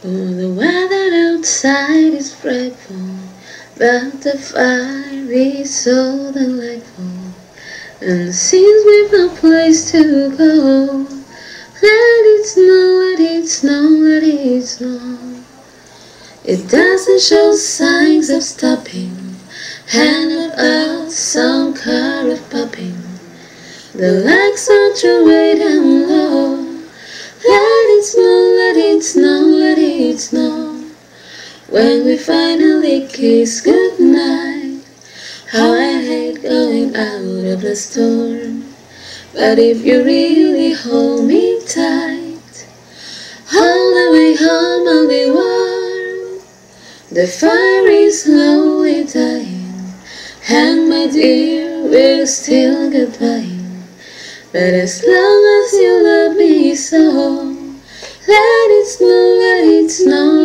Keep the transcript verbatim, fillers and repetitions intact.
Oh, the weather outside is frightful, but the fire is so delightful, and it seems we've no place to go. Let it snow, let it snow, let it snow. It doesn't show signs of stopping, hand without some kind of popping. The lights are too wide and low. Let it snow, let it snow, let it snow. When we finally kiss goodnight, how I hate going out of the storm. But if you really hold me tight, all the way home I'll be warm. The fire is slowly dying, and my dear, we're still goodbye. But as long as you love me so, let it snow, let it snow,